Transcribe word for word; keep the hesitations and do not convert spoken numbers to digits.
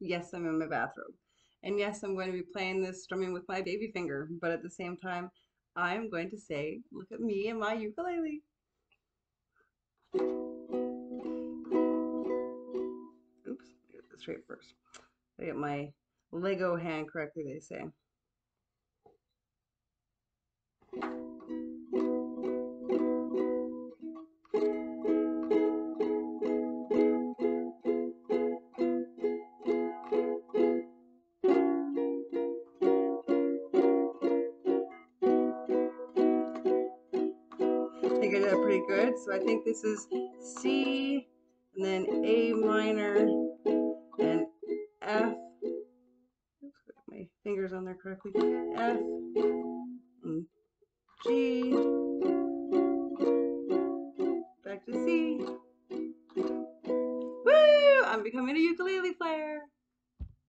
Yes, I'm in my bathrobe. And yes, I'm going to be playing this strumming with my baby finger, but at the same time, I'm going to say, look at me and my ukulele. Oops, get this straight first. I get my Lego hand correctly, they say. I think I did that pretty good. So I think this is C, and then A minor, and F. Oops, got my fingers on there correctly. F, and G, back to C. Woo! I'm becoming a ukulele player.